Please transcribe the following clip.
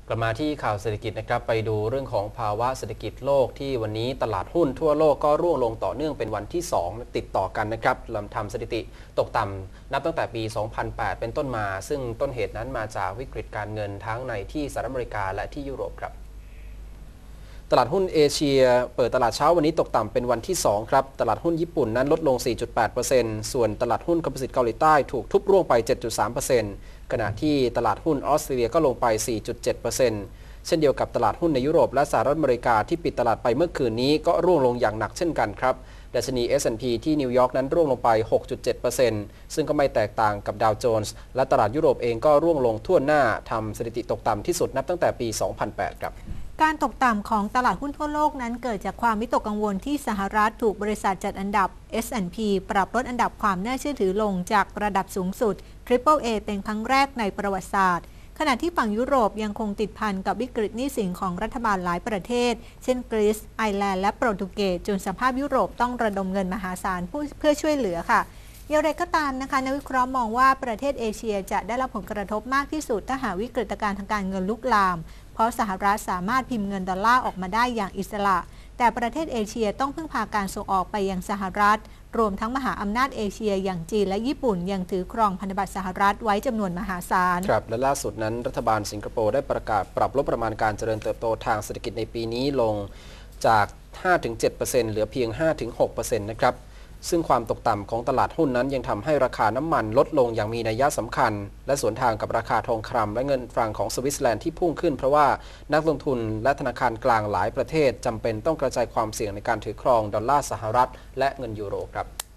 กลับมาที่ข่าวเศรษฐกิจนะครับไปดูเรื่องของภาวะเศรษฐกิจโลกที่วันนี้ตลาดหุ้นทั่วโลกก็ร่วงลงต่อเนื่องเป็นวันที่2ติดต่อกันนะครับทำสถิติตกต่ำนับตั้งแต่ปี 2008 เป็นต้นมาซึ่งต้นเหตุนั้นมาจากวิกฤตการเงินทั้งในที่สหรัฐอเมริกาและที่ยุโรปครับตลาดหุ้นเอเชียเปิดตลาดเช้าวันนี้ตกต่ำเป็นวันที่2ครับตลาดหุ้นญี่ปุ่นนั้นลดลง 4.8% ส่วนตลาดหุ้นคอมโพสิตเกาหลีใต้ถูกทุบร่วงไป 7.3%ขณะที่ตลาดหุ้นออสเตรเลียก็ลงไป 4.7%เช่นเดียวกับตลาดหุ้นในยุโรปและสหรัฐอเมริกาที่ปิดตลาดไปเมื่อคืนนี้ก็ร่วงลงอย่างหนักเช่นกันครับดัชนี S&P ที่นิวยอร์กนั้นร่วงลงไป 6.7% ซึ่งก็ไม่แตกต่างกับดาวโจนส์และตลาดยุโรปเองก็ร่วงลงทั่วหน้าทำสถิติตกต่ำที่สุดนับตั้งแต่ปี 2008 ครับการตกต่ำของตลาดหุ้นทั่วโลกนั้นเกิดจากความวิตกกังวลที่สหรัฐถูกบริษัทจัดอันดับ S&P ปรับลดอันดับความน่าเชื่อถือลงจากระดับสูงสุด Triple A เป็นครั้งแรกในประวัติศาสตร์ขณะที่ฝั่งยุโรปยังคงติดพันกับวิกฤตหนี้สินของรัฐบาลหลายประเทศเช่นกรีซไอร์แลนด์และโปรตุเกสจนสภาพยุโรปต้องระดมเงินมหาศาลเพื่อช่วยเหลือค่ะอย่างไรก็ตามนะคะนักวิเคราะห์มองว่าประเทศเอเชียจะได้รับผลกระทบมากที่สุดถ้าหากวิกฤตการณ์ทางการเงินลุกลามเพราะสหรัฐสามารถพิมพ์เงินดอลลาร์ออกมาได้อย่างอิสระแต่ประเทศเอเชียต้องพึ่งพาการส่งออกไปยังสหรัฐรวมทั้งมหาอำนาจเอเชียอย่างจีนและญี่ปุ่นยังถือครองพันธบัตรสหรัฐไว้จำนวนมหาศาลครับและล่าสุดนั้นรัฐบาลสิงคโปร์ได้ประกาศปรับลดประมาณการเจริญเติบโตทางเศรษฐกิจในปีนี้ลงจาก 5-7% เหลือเพียง 5-6% นะครับซึ่งความตกต่ำของตลาดหุ้นนั้นยังทำให้ราคาน้ำมันลดลงอย่างมีนัยสำคัญและสวนทางกับราคาทองคำและเงินฝรั่งของสวิตเซอร์แลนด์ที่พุ่งขึ้นเพราะว่านักลงทุนและธนาคารกลางหลายประเทศจำเป็นต้องกระจายความเสี่ยงในการถือครองดอลลาร์สหรัฐและเงินยูโรครับ